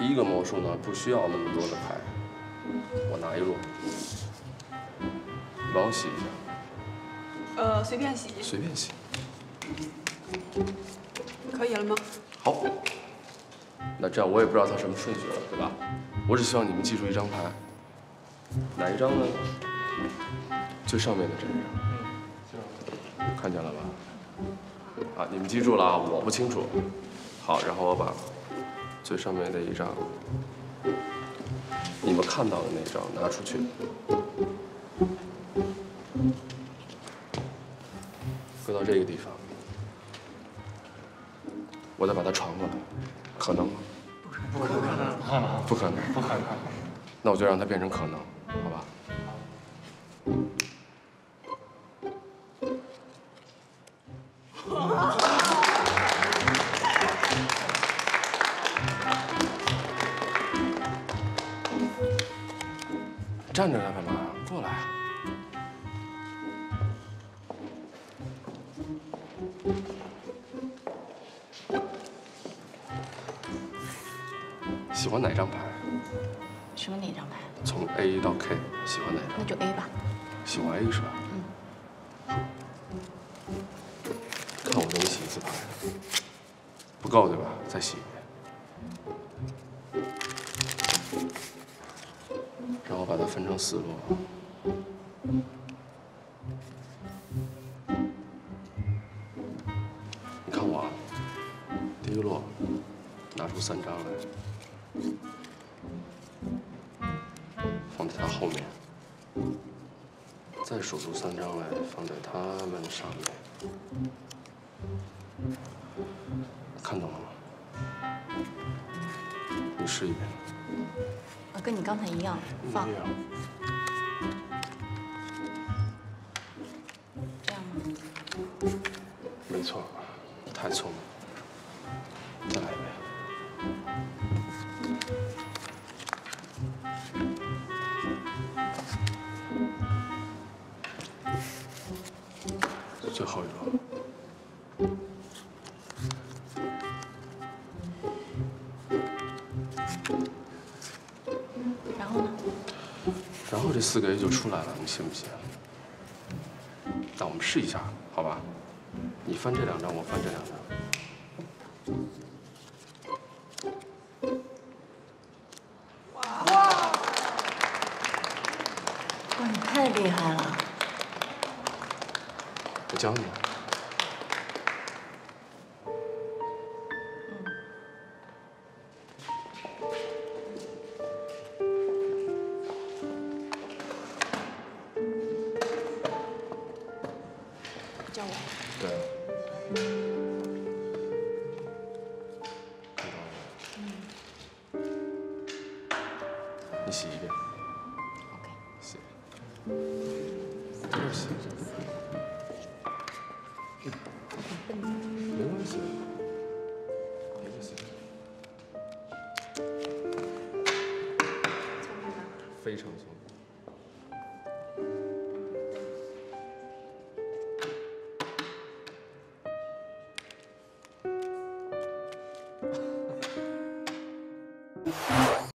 第一个魔术呢，不需要那么多的牌，我拿一摞，你帮我洗一下。 随便洗。 随便洗。 可以了吗？ 好。那这样我也不知道它什么顺序了，对吧？我只希望你们记住一张牌，哪一张呢？最上面的这一张。看见了吧？啊，你们记住了啊，我不清楚。好，然后我把最上面的一张，你们看到的那张拿出去，搁到这个地方，我再把它传过来，可能吗？ 不可能， 不可能， 不可能。 那我就让它变成可能，好吧？站着呢干嘛？过来啊！喜欢哪张牌？ 什么哪张牌？ 从 A 到 K， 喜欢哪张？ 那就 A 吧。 喜欢 A 是吧？ 嗯。 看我给你洗一次牌，不够对吧？再洗一遍。然后把它分成4摞。你看我啊，第一摞拿出3张来，放在它后面，再数出3张来，放在它们上面。看懂了吗？你试一遍。 跟你刚才一样，放。 一样。 这样吗？ 没错，太聪明了。再来一遍。最后一摞。 然后呢？ 然后这4个 A 就出来了，你信不信？那我们试一下，好吧？你翻这2张，我翻这2张。 哇，你太厉害了！ 我教你。 教我。 对。看到了。你洗一遍。 OK。 洗。这儿洗。没关系。别的洗。非常聪明。